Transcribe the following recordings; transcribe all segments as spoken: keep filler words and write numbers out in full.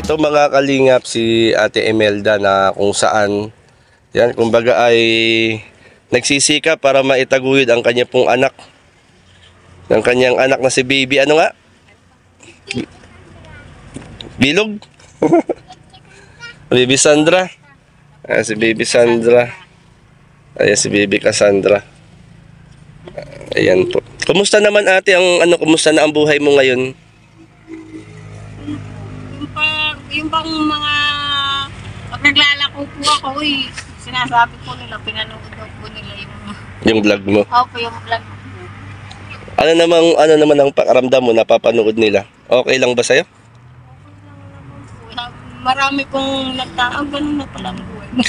Ito mga kalingap, si Ate Imelda na kung saan, yan, kumbaga ay nagsisika para maitaguyod ang kanya pong anak. Ang kanyang anak na si Baby, ano nga? Bilog? Baby Sandra. Ayan si Baby Sandra. Ayan si Baby Cassandra. Ayan po. Kumusta naman ate ang ano, kumusta na ang buhay mo ngayon? Yung pang, yung pang mga pag naglalako po ako, eh, sinasabi po nila, pinanood daw po nila yung Yung vlog mo. Opo, yung vlog po. Ano namang ano naman ang pakiramdam mo napapanood nila? Okay lang ba sa'yo? Marami pong nagtaang, ganun na pala ang buhay mo.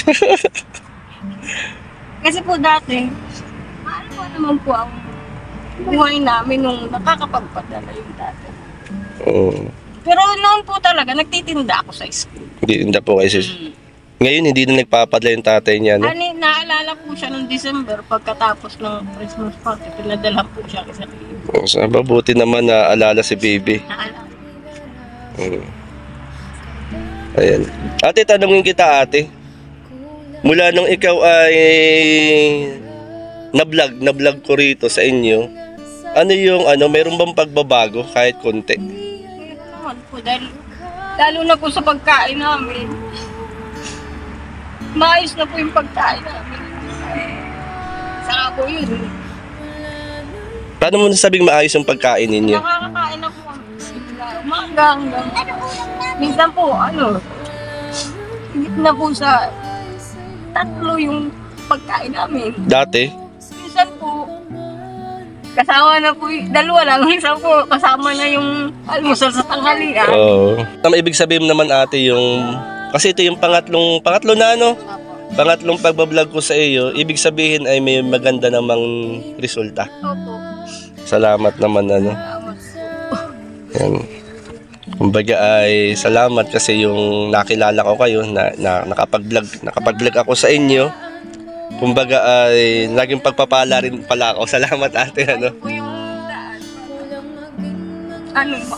Kasi po dati, ano po naman po ang buhay namin nung nakakapagpadala yung dati. Oo. Pero noon po talaga, nagtitinda ako sa school. Hindi hindi po kasi. Mm. Ngayon hindi na nagpapadala yung tatay niya, no? Ano, naalala po siya noong December, pagkatapos ng Christmas party, pinadala po siya sa libo. Oh, so, mabuti naman na alala si Baby. Naalala. Mm. Ayan. Ate, tanungin kita ate. Mula nung ikaw ay na-vlog, na-vlog ko rito sa inyo, ano yung ano, mayroon bang pagbabago kahit konti? Hindi naman po, dahil lalo na po sa pagkain namin. Maayos na po yung pagkain namin. Saka po yun. Paano mo nasabing maayos yung pagkain ninyo? Nakakakain na po kami. Umaga hanggang. Minsan po, ano, higit na po sa tatlo yung pagkain namin. Dati? Minsan po, kasama na po, dalawa lang. Minsan po, kasama na yung almusal sa tanghalian. Oo. Tama, ibig sabihin naman ate yung, kasi ito yung pangatlong, pangatlo na ano? Pangatlong pagbablog ko sa iyo, ibig sabihin ay may maganda namang resulta. Opo. Salamat naman ano. Salamat po. Yan. Kumbaga ay salamat kasi yung nakilala ko kayo na, na nakapag-vlog, nakapag-vlog ako sa inyo. Kumbaga ay laging pagpapala rin pala ako. Salamat ate ano. Po yung daan. Ano ba?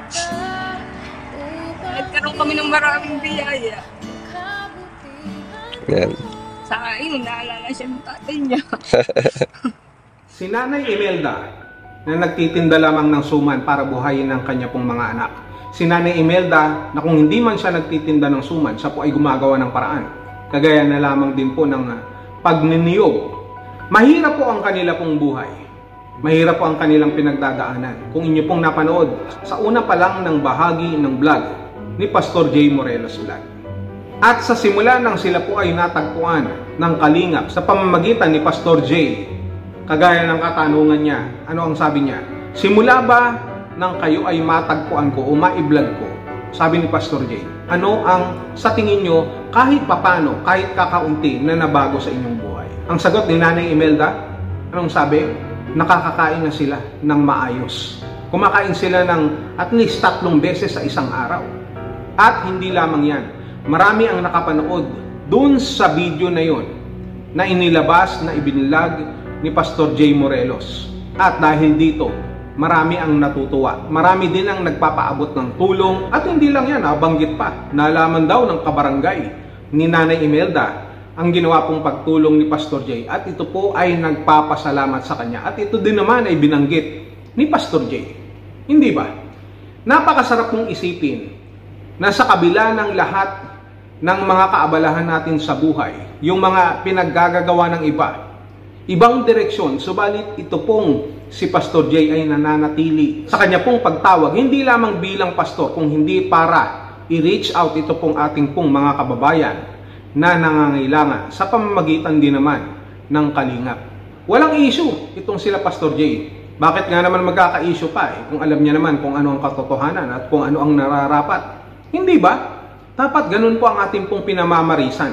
Nagkaroon kami ng maraming biyaya. Yan. Sa akin, naalala siya ng tatay niya. Si Nanay Imelda na nagtitinda lamang ng suman para buhayin ang kanya pong mga anak. Si Nanay Imelda na kung hindi man siya nagtitinda ng suman, siya po ay gumagawa ng paraan. Kagaya na lamang din po ng pagniniyog. Mahirap po ang kanila pong buhay. Mahirap po ang kanilang pinagdadaanan. Kung inyo pong napanood sa una pa lang ng bahagi ng vlog ni Pastor Jay Morelos Vlog. At sa simula nang sila po ay natagpuan ng kalingap sa pamamagitan ni Pastor Jay, kagaya ng katanungan niya, ano ang sabi niya? Simula ba nang kayo ay matagpuan ko o maiblog ko? Sabi ni Pastor Jay, ano ang sa tingin nyo kahit papano, kahit kakaunti na nabago sa inyong buhay? Ang sagot ni Nanay Imelda, anong sabi? Nakakakain na sila ng maayos. Kumakain sila ng at least tatlong beses sa isang araw. At hindi lamang yan, marami ang nakapanood dun sa video na yon na inilabas, na ibinlag ni Pastor Jay Morelos. At dahil dito, marami ang natutuwa. Marami din ang nagpapaabot ng tulong. At hindi lang yan, nabanggit pa. Nalaman daw ng kabarangay ni Nanay Imelda ang ginawa pong pagtulong ni Pastor Jay. At ito po ay nagpapasalamat sa kanya. At ito din naman ay binanggit ni Pastor Jay. Hindi ba? Napakasarap pong isipin na sa kabila ng lahat ng mga kaabalahan natin sa buhay, yung mga pinaggagawa ng iba, ibang direksyon, subalit ito pong si Pastor Jay ay nananatili sa kanya pong pagtawag, hindi lamang bilang pastor, kung hindi para i-reach out ito pong ating pong mga kababayan na nangangailangan sa pamamagitan din naman ng kalingap. Walang issue itong sila Pastor Jay. Bakit nga naman magkaka-issue pa eh, kung alam niya naman kung ano ang katotohanan at kung ano ang nararapat? Hindi ba? Dapat ganun po ang ating pong pinamamarisan.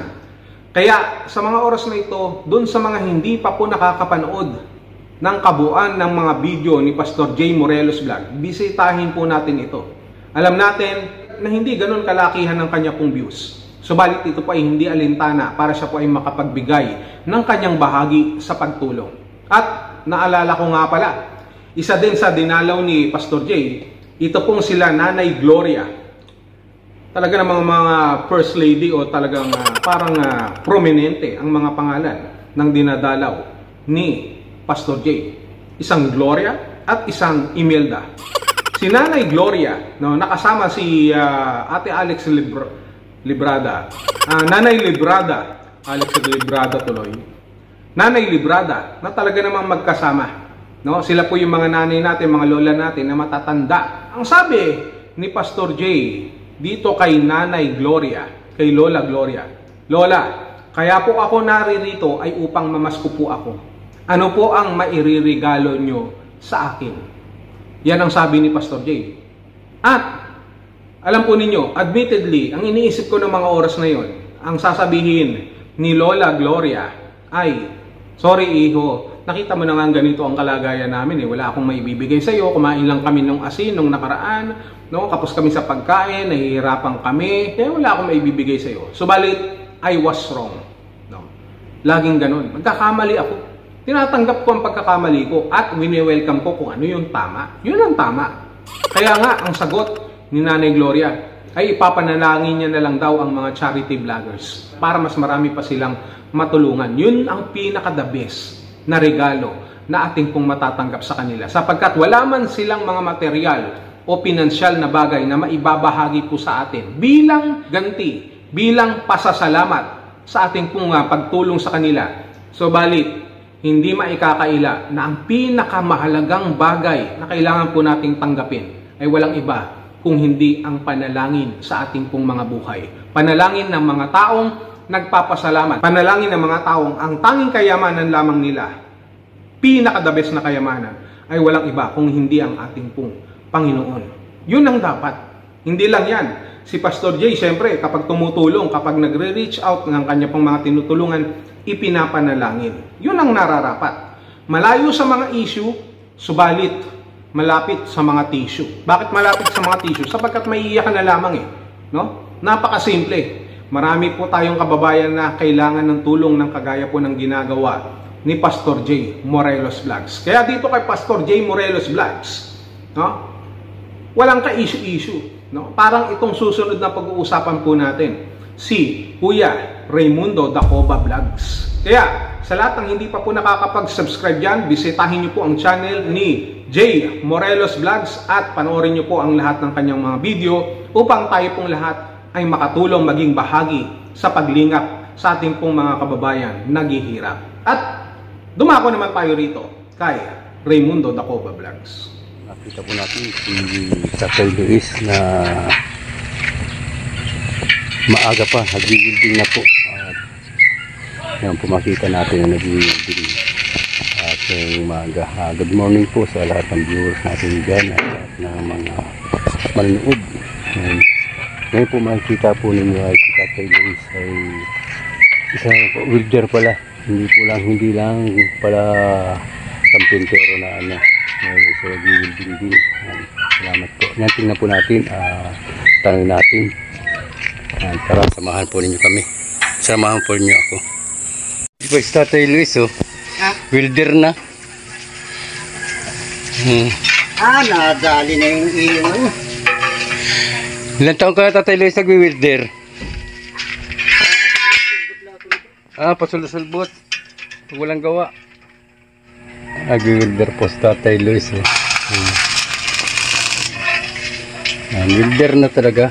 Kaya sa mga oras na ito, dun sa mga hindi pa po nakakapanood ng kabuuan ng mga video ni Pastor Jay Morelos Vlog, bisitahin po natin ito. Alam natin na hindi ganun kalakihan ng kanya pong views. Subalit ito po ay hindi alintana para siya po ay makapagbigay ng kanyang bahagi sa pagtulong. At naalala ko nga pala, isa din sa dinalaw ni Pastor Jay, ito pong sila Nanay Gloria. talaga namang mga first lady o talagang uh, parang uh, prominente ang mga pangalan ng dinadalaw ni Pastor J. Isang Gloria at isang Imelda. Si Nanay Gloria, no, nakasama si uh, Ate Alex Libra, Librada. Uh, Nanay Librada, Alex Librada tuloy. Nanay Librada na talaga namang magkasama. No, sila po yung mga nanay natin, mga lola natin na matatanda. Ang sabi ni Pastor J dito kay Nanay Gloria, kay Lola Gloria, Lola, kaya po ako naririto ay upang mamasko po ako. Ano po ang mairirigalo nyo sa akin? Yan ang sabi ni Pastor J. At alam po ninyo, admittedly, ang iniisip ko ng mga oras na yon, ang sasabihin ni Lola Gloria ay, sorry iho, nakita mo na nga ganito ang kalagayan namin eh. Wala akong maibibigay sa iyo. Kumain lang kami ng asin nung nakaraan, no? Kapos kami sa pagkain, nahihirapan kami. Kaya wala akong maibibigay sa iyo. Subalit, I was wrong. No? Laging ganun. Magkakamali ako. Tinatanggap ko ang pagkakamali ko at wini-welcome ko kung ano yung tama. Yun ang tama. Kaya nga, ang sagot ni Nanay Gloria ay ipapanalangin niya na lang daw ang mga charity vloggers para mas marami pa silang matulungan. Yun ang pinaka-the best na regalo na ating pong matatanggap sa kanila. Sapagkat wala man silang mga material o pinansyal na bagay na maibabahagi po sa atin bilang ganti, bilang pasasalamat sa ating pong uh, pagtulong sa kanila. So balit, hindi maikakaila na ang pinakamahalagang bagay na kailangan po nating tanggapin ay walang iba kung hindi ang panalangin sa ating pong mga buhay. Panalangin ng mga taong nagpapasalamat. Panalangin ng mga taong ang tanging kayamanan lamang nila, pinaka-the best na kayamanan, ay walang iba kung hindi ang ating pong Panginoon. Yun ang dapat. Hindi lang yan. Si Pastor J, siyempre, kapag tumutulong, kapag nagre-reach out ng kanya pong mga tinutulungan, ipinapanalangin. Yun ang nararapat. Malayo sa mga issue, subalit malapit sa mga tissue. Bakit malapit sa mga tissue? Sapagkat maiiyak na lamang eh. No? Napakasimple. Marami po tayong kababayan na kailangan ng tulong ng kagaya po ng ginagawa ni Pastor J. Morelos Vlogs. Kaya dito kay Pastor J. Morelos Vlogs, no? Walang ka-issue-issue. No? Parang itong susunod na pag-uusapan po natin, si Kuya Raymundo Dacoba Vlogs. Kaya sa lahat ng hindi pa po nakakapag-subscribe dyan, bisitahin nyo po ang channel ni J. Morelos Vlogs at panoorin nyo po ang lahat ng kanyang mga video upang tayo pong lahat ay makatulong maging bahagi sa paglingap sa ating pong mga kababayan naghihirap. At dumako naman tayo rito kay Raymundo Dacoba Vlogs. Nakita po natin si Tatay Luis na maaga pa, nag-building na po. At yan po makita natin na nag-building at yung maaga. Uh, good morning po sa lahat ng viewers natin dyan at lahat ng mga manonood. And, ngayon po makikita po ninyo ay si Tatay Luis ay isang welder pala. Hindi po lang, hindi lang pala kampintero na ano. Ngayon sa welding din. Salamat po. Yan, tingnan po natin. Uh, tanongin natin. Yan, tara, samahan po ninyo kami. Samahan po ninyo ako. Ito po si Tatay Luis, oh. Ah? Welder na. Hmm. Ah, nadali na yung iyong ano. Ilan taon ka na, Tatay Luis, nag-welder? Ah, pasulot-sulbot. Walang gawa. Nag-welder po si Tatay Luis. Eh. Hmm. Ah, welder na talaga.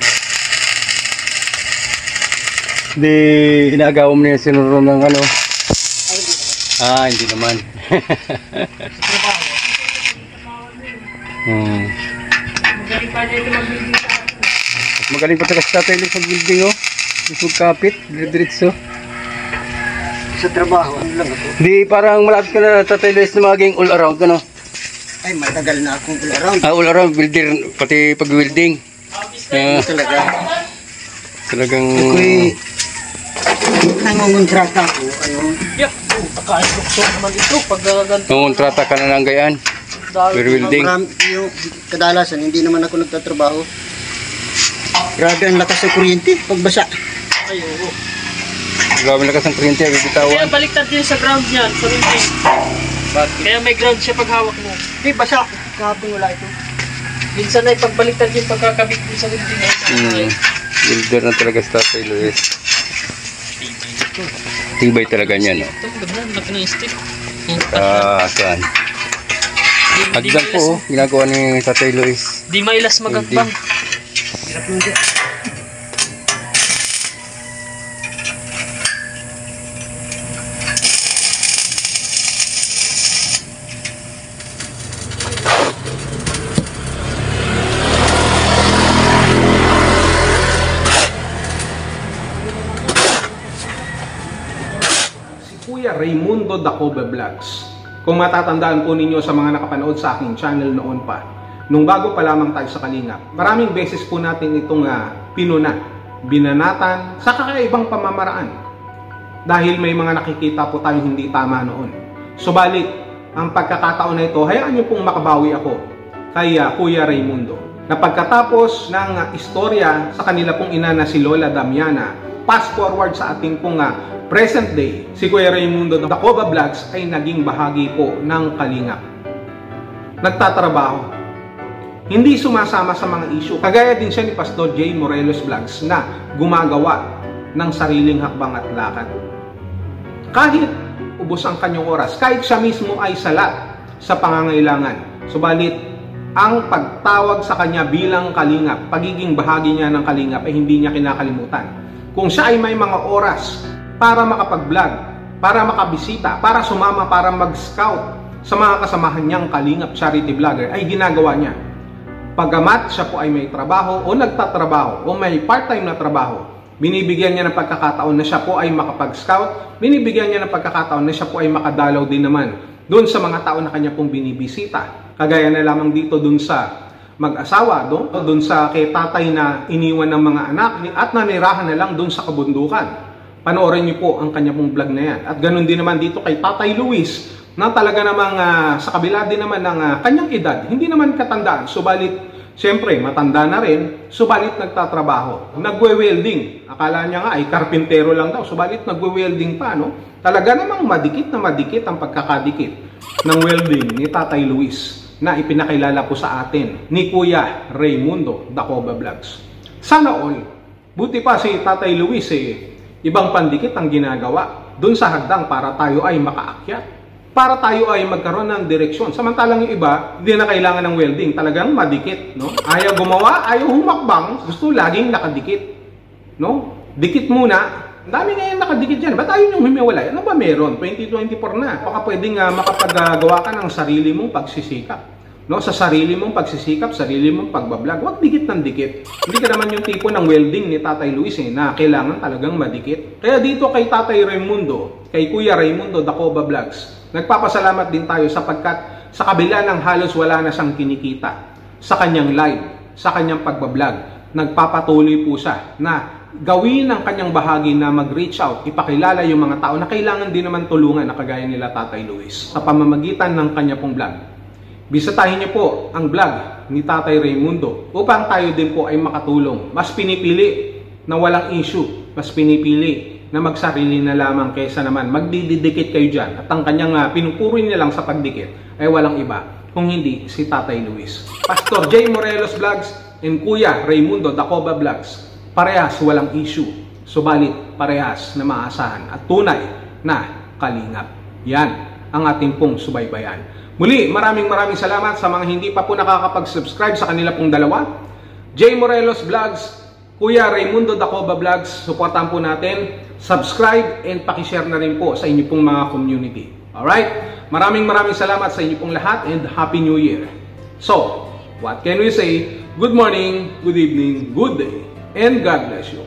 Hindi, inaagawa mo na yung sinuro ng ano? Ah, hindi naman. hmm. Magaling pa talaga si Tatay Luis sa building, oh. Magkapit, diretso. Sa trabaho, ano lang ako? Di, parang malapit ka na, Tatay Luis, na maging all around, ano? Ay, matagal na akong all around. Ah, all around, builder, pati pag-welding. Uh, Talaga. talagang... Ako'y nangungontrata ko, ano? Yeah, oh, naka-instruction naman ito pag ganito. Nanguntrata ka na ng gayaan. Per-welding. Marami, yung kadalasan, hindi naman ako nagtatrabaho. Grabe ang lakas ng kuryente, pagbasa. Ay, oo. Grabe lakas ng kuryente, Kaya bibitawan. baliktad din sa ground niyan, sa welding. Bakit? Kaya may ground siya pag hawak mo. Di, basa. Kahapon wala ito. Minsan ay pagbaliktad yung pagkakabit mo sa welding. Hmm. Builder na talaga si Tatay Luis. Tibay talaga niya, no? Ito, ganun, laki ng stick. Ah, saan? Hagdan po, oh, ginagawa ni Tatay Luis. Di mailas magakbang. Kuya Raymundo Dacoba Vlogs. Kung matatandaan po ninyo sa mga nakapanood sa aking channel noon pa, nung bago pa lamang tayo sa Kalingap, maraming beses po natin itong uh, pinuna, binanatan, sa kakaibang pamamaraan. Dahil may mga nakikita po tayo hindi tama noon. Subalit, ang pagkakataon na ito, hayaan niyo pong makabawi ako kay uh, Kuya Raymundo. Na pagkatapos ng uh, istorya sa kanila pong ina na si Lola Damiana, fast forward sa ating pong uh, present day, si Kuya Raymundo Dacoba Vlogs ay naging bahagi po ng Kalingap. Nagtatrabaho. Hindi sumasama sa mga issue. Kagaya din siya ni Pastor Jay Morelos Vlogs na gumagawa ng sariling hakbang at lakad. Kahit ubos ang kanyang oras, kahit siya mismo ay salat sa pangangailangan. Subalit, ang pagtawag sa kanya bilang Kalingap, pagiging bahagi niya ng Kalingap ay hindi niya kinakalimutan. Kung siya ay may mga oras para makapag-vlog, para makabisita, para sumama, para mag-scout sa mga kasamahan niyang Kalingap charity vlogger, ay ginagawa niya. Pagamat siya po ay may trabaho o nagtatrabaho o may part-time na trabaho, binibigyan niya ng pagkakataon na siya po ay makapag-scout, binibigyan niya ng pagkakataon na siya po ay makadalaw din naman doon sa mga tao na kanya pong binibisita. Kagaya na lamang dito doon sa mag-asawa, doon sa kay tatay na iniwan ng mga anak at nanirahan na lang doon sa kabundukan. Panoorin niyo po ang kanya pong vlog na yan. At ganun din naman dito kay Tatay Luis na talaga namang uh, sa kabila din naman ng uh, kanyang edad, hindi naman katandaan, subalit siyempre matanda na rin, subalit nagtatrabaho. Nagwe-welding. Akala niya nga ay karpintero lang daw, subalit nagwe-welding pa, no? Talaga namang madikit na madikit ang pagkakadikit ng welding ni Tatay Luis na ipinakilala po sa atin ni Kuya Raymundo Dacoba Vlogs. Sana all. Buti pa si Tatay Luis eh, ibang pandikit ang ginagawa dun sa hagdang para tayo ay makaakyat. Para tayo ay magkaroon ng direksyon. Samantalang yung iba, hindi na kailangan ng welding. Talagang madikit, no? Ayaw gumawa, ayaw humakbang, gusto laging nakadikit. No? Dikit muna. Ang dami ngayon nakadikit dyan. Ba't ayaw yung humiwalay? Ano ba meron? twenty twenty-four na. Baka pwedeng uh, makapagawa ka ng sarili mong pagsisikap. No, sa sarili mong pagsisikap, sarili mong pagbablog, wag dikit ng dikit. Hindi ka naman yung tipo ng welding ni Tatay Luis eh, na kailangan talagang madikit. Kaya dito kay Tatay Raymundo, kay Kuya Raymundo Dacoba Vlogs, nagpapasalamat din tayo sapagkat sa kabila ng halos wala na siyang kinikita sa kanyang live, sa kanyang pagbablog, nagpapatuloy po siya na gawin ang kanyang bahagi na mag-reach out, ipakilala yung mga tao na kailangan din naman tulungan na kagaya nila Tatay Luis sa pamamagitan ng kanya pong vlog. Bisitahin niyo po ang vlog ni Tatay Raymundo upang tayo din po ay makatulong. Mas pinipili na walang issue, mas pinipili na magsarili na lamang kaysa naman magdididikit kayo dyan. At ang kanyang uh, pinupuri niya lang sa pagdikit ay walang iba kung hindi si Tatay Luis. Pastor Jay Morelos Vlogs and Kuya Raymundo Dacoba Vlogs, parehas walang issue, subalit parehas na maasahan at tunay na Kalingap. Yan ang ating pong subaybayan. Muli, maraming maraming salamat sa mga hindi pa po nakakapag-subscribe sa kanila pong dalawa. Jay Morelos Vlogs, Kuya Raymundo Dacoba Vlogs, supportan po natin. Subscribe and pakishare na rin po sa inyo pong mga community. Alright? Maraming maraming salamat sa inyo pong lahat and Happy New Year. So, what can we say? Good morning, good evening, good day, and God bless you.